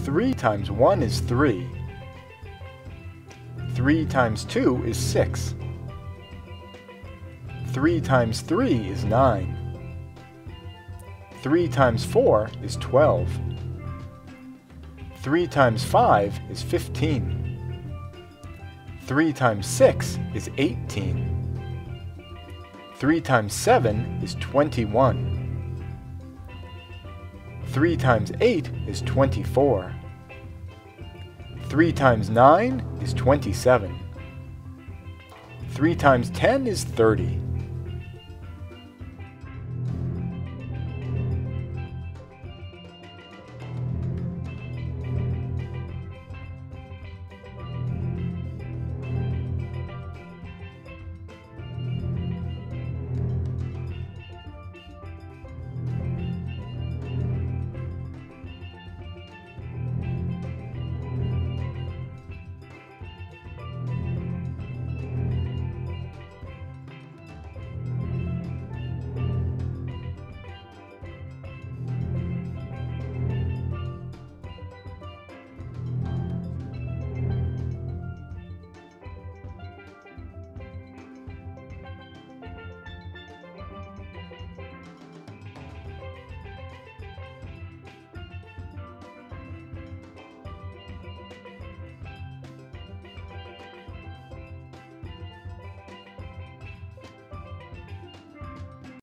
3 times 1 is 3. 3 times 2 is 6. 3 times 3 is 9. 3 times 4 is 12. 3 times 5 is 15. 3 times 6 is 18. 3 times 7 is 21. 3 times 8 is 24. 3 times 9 is 27. 3 times 10 is 30.